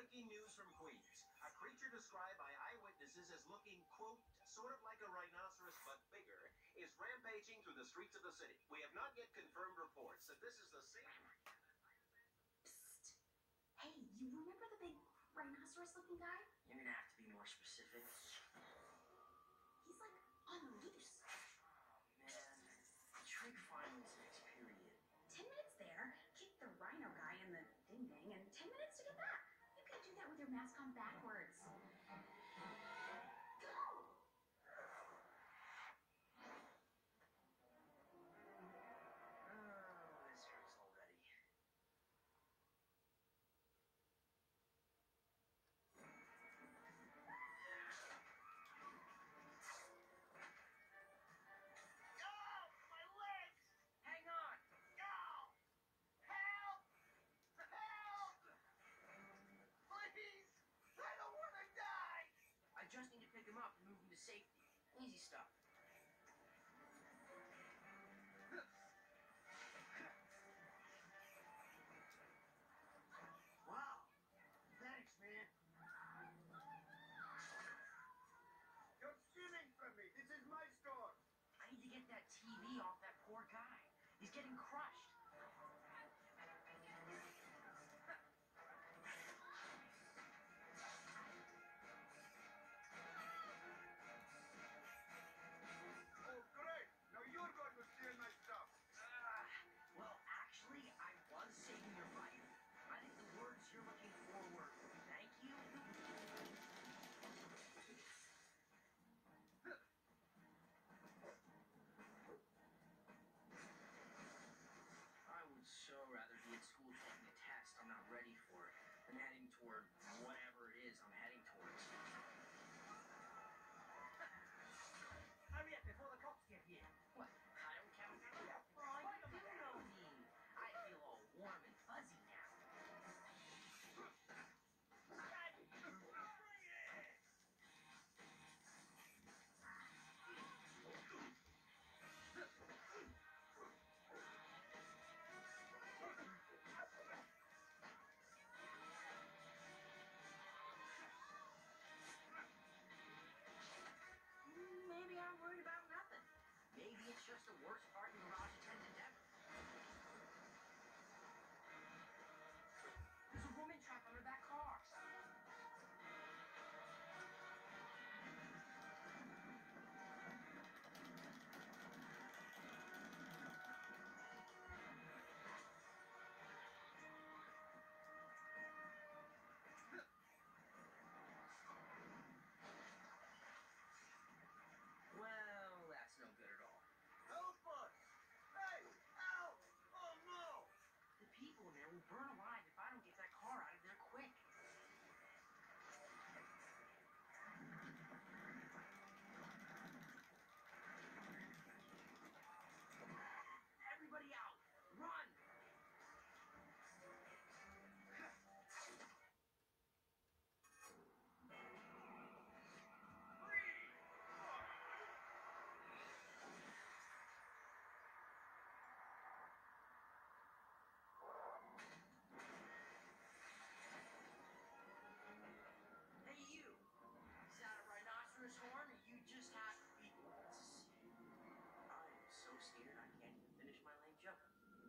Breaking news from Queens. A creature described by eyewitnesses as looking, quote, sort of like a rhinoceros but bigger, is rampaging through the streets of the city. We have not yet confirmed reports that this is the same. Psst. Hey, you remember the big rhinoceros-looking guy? You're gonna have to be more specific. He's like on the loose. Oh, man. Trig finals next period. 10 minutes there, kick the rhino guy in the ding-dang, and 10 minutes to get back. You can't do that with your mask on backwards. Go! Oh, this hurts already. My legs! Hang on! Go! Help! Help! Please! I don't want to die! I just need to pick him up and move him to safety. Easy stuff. Wow. Thanks, man. You're stealing from me. This is my store. I need to get that TV off that poor guy. He's getting crushed. Oh, great. Now you're going to steal my stuff. Well, actually, I was saving your life. I think the words you're looking for were thank you. I would so rather be at school taking a test I'm not ready for it than heading toward whatever it is I'm heading towards. Hurry up before the cops get here. What? I don't count. Oh, you do know me. I feel all warm and fuzzy now. Maybe I'm worried about nothing. Maybe it's just the worst parking garage attendant ever. There's a woman trapped under that car. Well, that's no good at all. Help us! Hey, help! Oh, no! The people in there will burn alive if I don't get that car out of there quick. Everybody out! Run! Hey, you! Is that a rhinoceros horn, or you just have to be? I'm so scared I can't even finish my lame joke.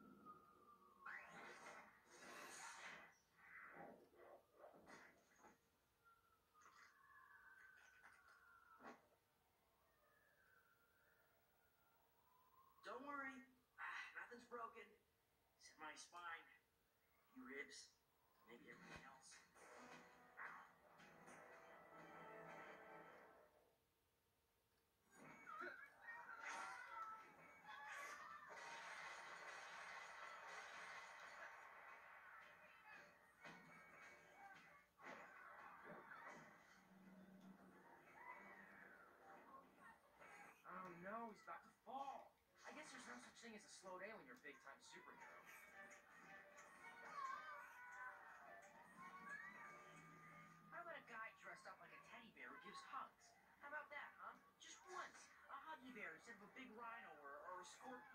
Don't worry, nothing's broken. Except my spine, a few ribs, maybe everything else. Oh no, he's about to fall. I guess there's no such thing as a slow day when you're a big-time superhero. How about a guy dressed up like a teddy bear who gives hugs? How about that, huh? Just once. A huggy bear instead of a big rhino or a scorpion.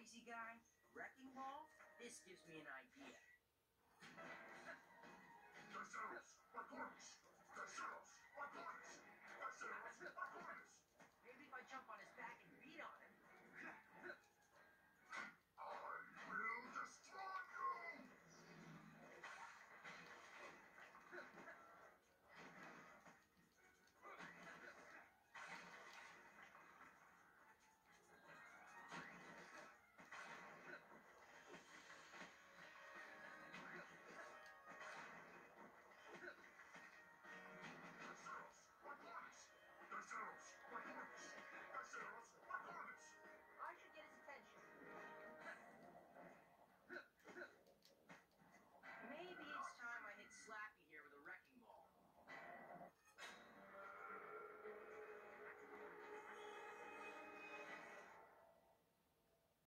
crazy guy, Wrecking Ball, this gives me an idea. Triceratops